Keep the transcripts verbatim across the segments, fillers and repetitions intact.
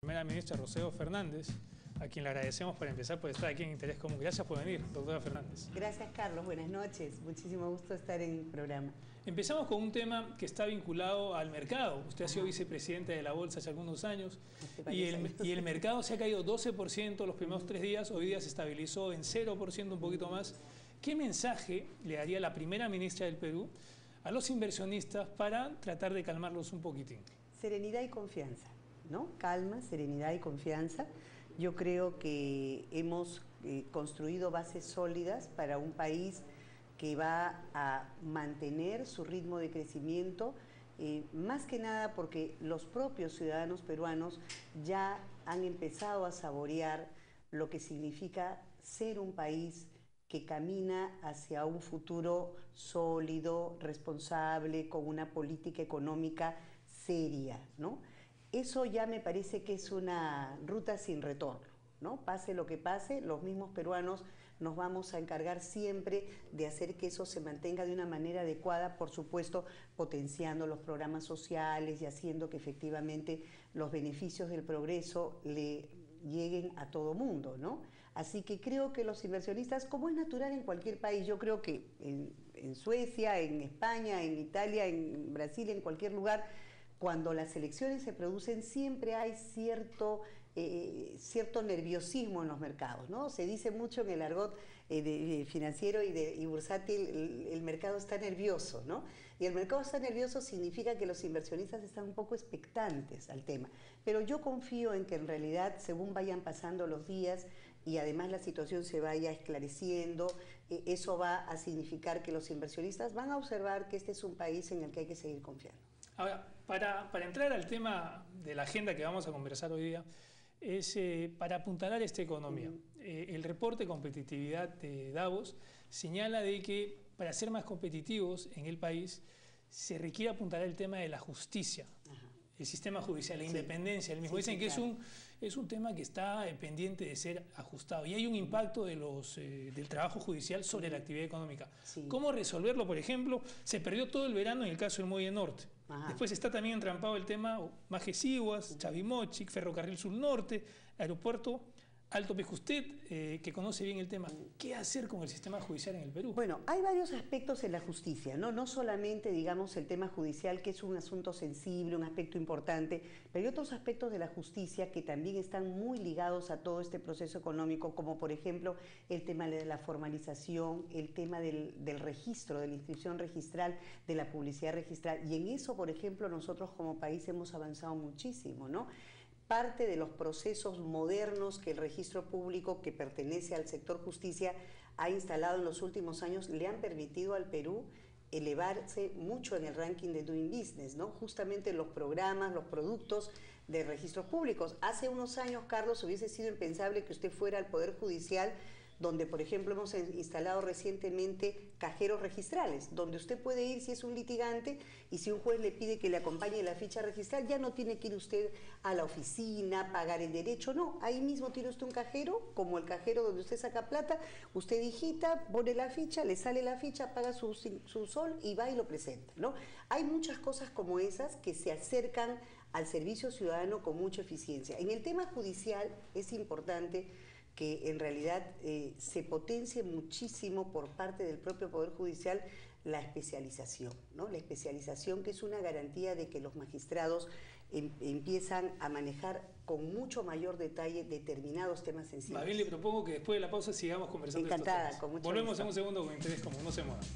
Primera ministra Roceo Fernández, a quien le agradecemos por empezar por estar aquí en Interés Común. Gracias por venir, doctora Fernández. Gracias, Carlos. Buenas noches. Muchísimo gusto estar en el programa. Empezamos con un tema que está vinculado al mercado. Usted ha sido vicepresidente de la Bolsa hace algunos años y el, y el mercado se ha caído doce por ciento los primeros tres días. Hoy día se estabilizó en cero por ciento, un poquito más. ¿Qué mensaje le daría la primera ministra del Perú a los inversionistas para tratar de calmarlos un poquitín? Serenidad y confianza, ¿no? Calma, serenidad y confianza. Yo creo que hemos eh, construido bases sólidas para un país que va a mantener su ritmo de crecimiento, eh, más que nada porque los propios ciudadanos peruanos ya han empezado a saborear lo que significa ser un país que camina hacia un futuro sólido, responsable, con una política económica seria, ¿no? Eso ya me parece que es una ruta sin retorno, ¿no? Pase lo que pase, los mismos peruanos nos vamos a encargar siempre de hacer que eso se mantenga de una manera adecuada, por supuesto, potenciando los programas sociales y haciendo que efectivamente los beneficios del progreso le lleguen a todo mundo, ¿no? Así que creo que los inversionistas, como es natural en cualquier país, yo creo que en, en Suecia, en España, en Italia, en Brasil, en cualquier lugar, cuando las elecciones se producen siempre hay cierto, eh, cierto nerviosismo en los mercados, ¿no? Se dice mucho en el argot eh, de, de financiero y, de, y bursátil, el, el mercado está nervioso, ¿no? Y el mercado está nervioso significa que los inversionistas están un poco expectantes al tema. Pero yo confío en que en realidad, según vayan pasando los días y además la situación se vaya esclareciendo, eh, eso va a significar que los inversionistas van a observar que este es un país en el que hay que seguir confiando. Ahora, para, para entrar al tema de la agenda que vamos a conversar hoy día, es eh, para apuntalar esta economía. Eh, el reporte de competitividad de Davos señala de que para ser más competitivos en el país se requiere apuntalar el tema de la justicia. Ajá. El sistema judicial, la independencia, el mismo. Sí, Dicen sí, que claro. es, un, es un tema que está eh, pendiente de ser ajustado y hay un impacto de los, eh, del trabajo judicial sobre la actividad económica. Sí. ¿Cómo resolverlo? Por ejemplo, se perdió todo el verano en el caso del Muelle Norte. Ajá. Después está también entrampado el tema Majes-Iguas, Chavimochic, Ferrocarril Sur Norte, Aeropuerto Alto Pejustet, eh, que conoce bien el tema. ¿Qué hacer con el sistema judicial en el Perú? Bueno, hay varios aspectos en la justicia, ¿no? No solamente, digamos, el tema judicial, que es un asunto sensible, un aspecto importante, pero hay otros aspectos de la justicia que también están muy ligados a todo este proceso económico, como por ejemplo el tema de la formalización, el tema del, del registro, de la inscripción registral, de la publicidad registral. Y en eso, por ejemplo, nosotros como país hemos avanzado muchísimo, ¿no? Parte de los procesos modernos que el registro público, que pertenece al sector justicia, ha instalado en los últimos años, le han permitido al Perú elevarse mucho en el ranking de Doing Business, ¿no? Justamente los programas, los productos de registros públicos. Hace unos años, Carlos, hubiese sido impensable que usted fuera al Poder Judicial, donde, por ejemplo, hemos instalado recientemente cajeros registrales, donde usted puede ir si es un litigante y si un juez le pide que le acompañe la ficha registral, ya no tiene que ir usted a la oficina, pagar el derecho, no, ahí mismo tiene usted un cajero, como el cajero donde usted saca plata, usted digita, pone la ficha, le sale la ficha, paga su, su sol y va y lo presenta, ¿no? Hay muchas cosas como esas que se acercan al servicio ciudadano con mucha eficiencia. En el tema judicial es importante que en realidad eh, se potencie muchísimo por parte del propio Poder Judicial la especialización, ¿no? La especialización, que es una garantía de que los magistrados em, empiezan a manejar con mucho mayor detalle determinados temas sensibles. Más bien le propongo que después de la pausa sigamos conversando. Encantada, de estos temas. Con mucho Volvemos gusto. en un segundo con Interés Común, no se muevan.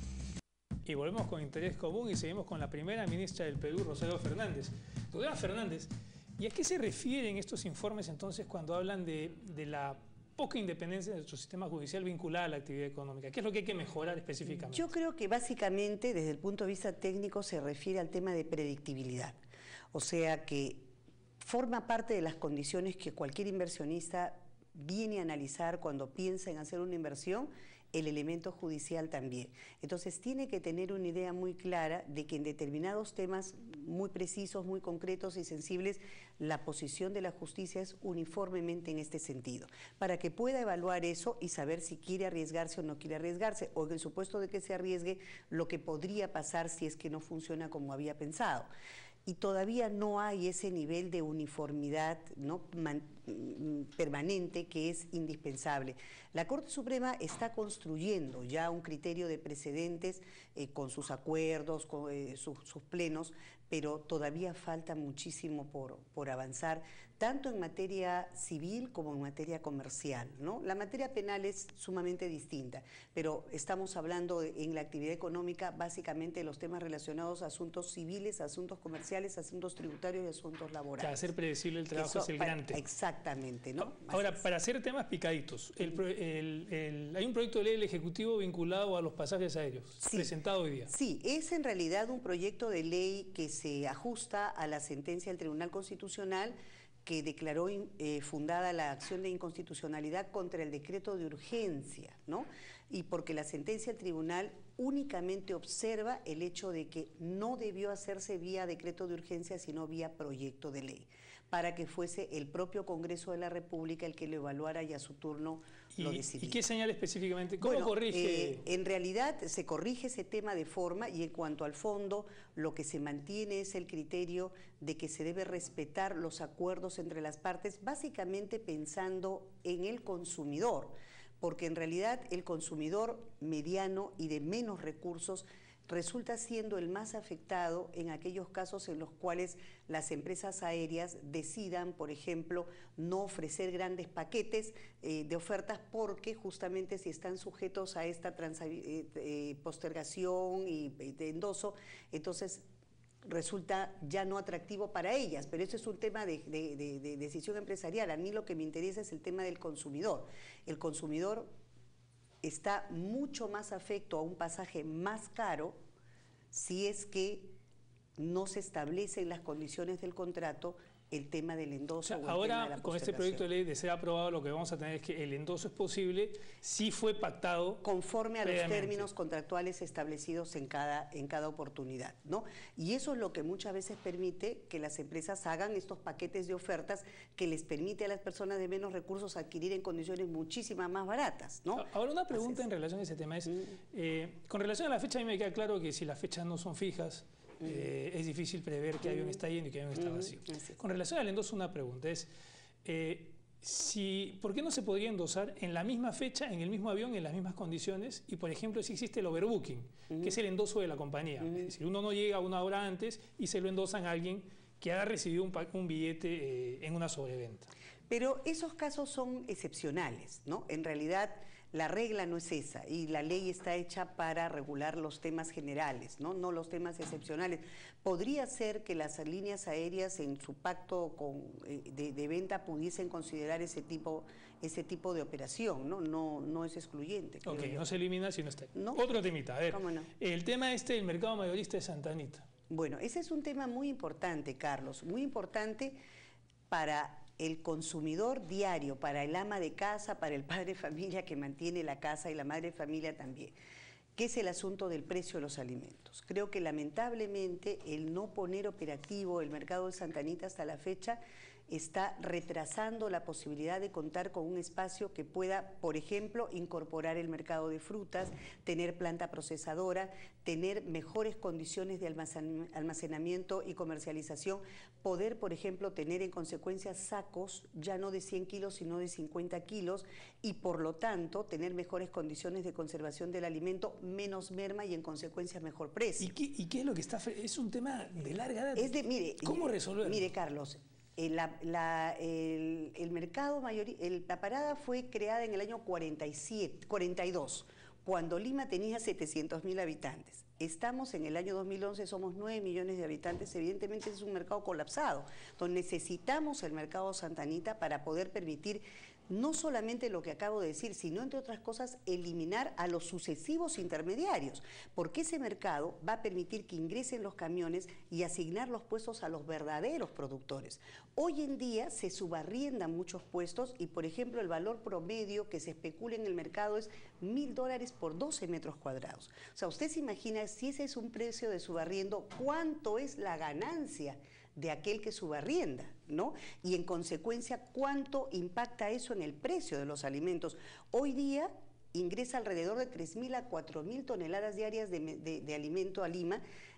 Y volvemos con Interés Común y seguimos con la primera ministra del Perú, Roceo Fernández. Doctora Fernández, ¿y a qué se refieren estos informes entonces cuando hablan de, de la poca independencia de nuestro sistema judicial vinculada a la actividad económica? ¿Qué es lo que hay que mejorar específicamente? Yo creo que básicamente desde el punto de vista técnico se refiere al tema de predictibilidad, o sea que forma parte de las condiciones que cualquier inversionista viene a analizar cuando piensa en hacer una inversión, el elemento judicial también. Entonces tiene que tener una idea muy clara de que en determinados temas muy precisos, muy concretos y sensibles, la posición de la justicia es uniformemente en este sentido, para que pueda evaluar eso y saber si quiere arriesgarse o no quiere arriesgarse, o en el supuesto de que se arriesgue, lo que podría pasar si es que no funciona como había pensado. y todavía no hay ese nivel de uniformidad, ¿no?, Man, permanente que es indispensable. La Corte Suprema está construyendo ya un criterio de precedentes eh, con sus acuerdos, con eh, sus, sus plenos, pero todavía falta muchísimo por, por avanzar, tanto en materia civil como en materia comercial, ¿no? La materia penal es sumamente distinta, pero estamos hablando de, en la actividad económica básicamente de los temas relacionados a asuntos civiles, asuntos comerciales, asuntos tributarios y asuntos laborales. Para hacer predecible el trabajo es el gran tema. Exactamente, ¿no? Ahora, para hacer temas picaditos, el, el, el, hay un proyecto de ley del Ejecutivo vinculado a los pasajes aéreos, sí, presentado hoy día. Sí, es en realidad un proyecto de ley que se ajusta a la sentencia del Tribunal Constitucional que declaró eh, fundada la acción de inconstitucionalidad contra el decreto de urgencia, ¿no? Y porque la sentencia del tribunal únicamente observa el hecho de que no debió hacerse vía decreto de urgencia, sino vía proyecto de ley, para que fuese el propio Congreso de la República el que lo evaluara y a su turno lo decidiera. ¿Y qué señala específicamente? ¿Cómo bueno, corrige? Eh, en realidad se corrige ese tema de forma, y en cuanto al fondo, lo que se mantiene es el criterio de que se debe respetar los acuerdos entre las partes, básicamente pensando en el consumidor, porque en realidad el consumidor mediano y de menos recursos resulta siendo el más afectado en aquellos casos en los cuales las empresas aéreas decidan, por ejemplo, no ofrecer grandes paquetes eh, de ofertas porque justamente si están sujetos a esta eh, eh, postergación y de endoso, entonces resulta ya no atractivo para ellas, pero eso es un tema de, de, de, de decisión empresarial. A mí lo que me interesa es el tema del consumidor. El consumidor está mucho más afecto a un pasaje más caro si es que no se establecen las condiciones del contrato el tema del endoso. O sea, o el ahora, tema de la con este proyecto de ley de ser aprobado, lo que vamos a tener es que el endoso es posible si fue pactado conforme a los términos contractuales establecidos en cada, en cada oportunidad, ¿no? Y eso es lo que muchas veces permite que las empresas hagan estos paquetes de ofertas que les permite a las personas de menos recursos adquirir en condiciones muchísimas más baratas, ¿no? Ahora, una pregunta en relación a ese tema es, mm. eh, con relación a la fecha, a mí me queda claro que si las fechas no son fijas, Eh, es difícil prever qué avión está lleno y qué avión está vacío. Con relación al endoso, una pregunta es, eh, si, ¿por qué no se podría endosar en la misma fecha, en el mismo avión, en las mismas condiciones? Y, por ejemplo, si existe el overbooking, uh-huh. que es el endoso de la compañía. Uh-huh. Es decir, uno no llega una hora antes y se lo endosan a alguien que ha recibido un, un billete eh, en una sobreventa. Pero esos casos son excepcionales, ¿no? En realidad, la regla no es esa, y la ley está hecha para regular los temas generales, ¿no? No los temas excepcionales. Podría ser que las líneas aéreas en su pacto con, eh, de, de venta pudiesen considerar ese tipo, ese tipo de operación, ¿no? No, no es excluyente. Ok, yo. no se elimina si no está. ¿No? Otro temita, a ver, ¿Cómo no? El tema este del mercado mayorista de Santa Anita. Bueno, ese es un tema muy importante, Carlos, muy importante para el consumidor diario, para el ama de casa, para el padre de familia que mantiene la casa y la madre de familia también, que es el asunto del precio de los alimentos. Creo que lamentablemente el no poner operativo el mercado de Santa Anita hasta la fecha está retrasando la posibilidad de contar con un espacio que pueda, por ejemplo, incorporar el mercado de frutas, tener planta procesadora, tener mejores condiciones de almacenamiento y comercialización, poder, por ejemplo, tener en consecuencia sacos ya no de cien kilos, sino de cincuenta kilos, y por lo tanto tener mejores condiciones de conservación del alimento, menos merma y en consecuencia mejor precio. ¿Y qué, y qué es lo que está? Es un tema de larga data. Es de, mire, ¿Cómo resolverlo? Mire, Carlos, eh, la, la, el, el mercado mayorista, la parada fue creada en el año cuarenta y siete, cuarenta y dos, cuando Lima tenía setecientos mil habitantes. Estamos en el año dos mil once, somos nueve millones de habitantes, evidentemente es un mercado colapsado, donde necesitamos el mercado Santa Anita para poder permitir no solamente lo que acabo de decir, sino, entre otras cosas, eliminar a los sucesivos intermediarios, porque ese mercado va a permitir que ingresen los camiones y asignar los puestos a los verdaderos productores. Hoy en día se subarriendan muchos puestos y, por ejemplo, el valor promedio que se especula en el mercado es mil dólares por doce metros cuadrados. O sea, usted se imagina, si ese es un precio de subarriendo, ¿cuánto es la ganancia de aquel que subarrienda, ¿no? Y en consecuencia, ¿cuánto impacta eso en el precio de los alimentos? Hoy día ingresa alrededor de tres mil a cuatro mil toneladas diarias de, de, de alimento a Lima,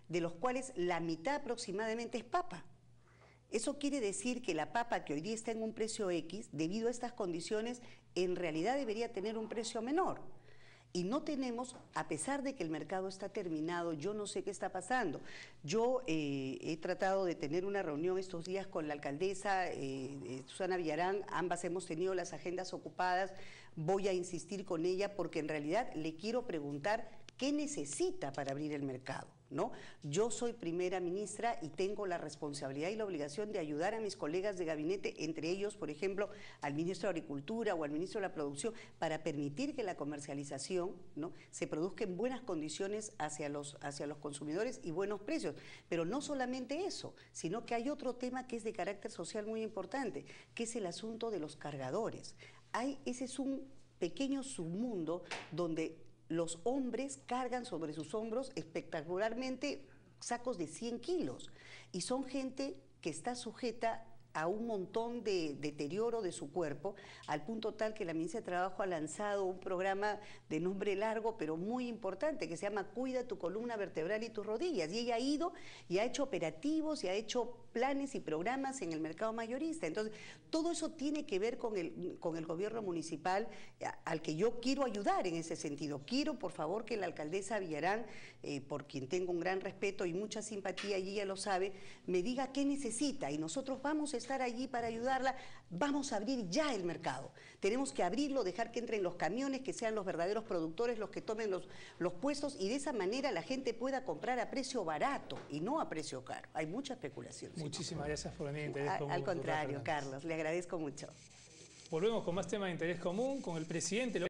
de los cuales la mitad aproximadamente es papa. Eso quiere decir que la papa que hoy día está en un precio X, debido a estas condiciones, en realidad debería tener un precio menor. Y no tenemos, a pesar de que el mercado está terminado, yo no sé qué está pasando. Yo eh, he tratado de tener una reunión estos días con la alcaldesa eh, Susana Villarán, ambas hemos tenido las agendas ocupadas, voy a insistir con ella porque en realidad le quiero preguntar qué necesita para abrir el mercado, ¿no? Yo soy primera ministra y tengo la responsabilidad y la obligación de ayudar a mis colegas de gabinete, entre ellos, por ejemplo, al ministro de Agricultura o al ministro de la Producción, para permitir que la comercialización, ¿no?, se produzca en buenas condiciones hacia los, hacia los consumidores y buenos precios. Pero no solamente eso, sino que hay otro tema que es de carácter social muy importante, que es el asunto de los cargadores. Hay, ese es un pequeño submundo donde los hombres cargan sobre sus hombros espectacularmente sacos de cien kilos y son gente que está sujeta a un montón de deterioro de su cuerpo, al punto tal que la ministra de Trabajo ha lanzado un programa de nombre largo pero muy importante que se llama Cuida tu columna vertebral y tus rodillas, y ella ha ido y ha hecho operativos y ha hecho planes y programas en el mercado mayorista. Entonces, todo eso tiene que ver con el, con el gobierno municipal, al que yo quiero ayudar en ese sentido. Quiero, por favor, que la alcaldesa Villarán, eh, por quien tengo un gran respeto y mucha simpatía, y ella lo sabe, me diga qué necesita, y nosotros vamos a estar allí para ayudarla. Vamos a abrir ya el mercado. Tenemos que abrirlo, dejar que entren los camiones, que sean los verdaderos productores los que tomen los, los puestos, y de esa manera la gente pueda comprar a precio barato y no a precio caro. Hay mucha especulación. Muchísimas gracias por venir. Interés Común. Al contrario, Carlos, le agradezco mucho. Volvemos con más temas de interés común con el presidente.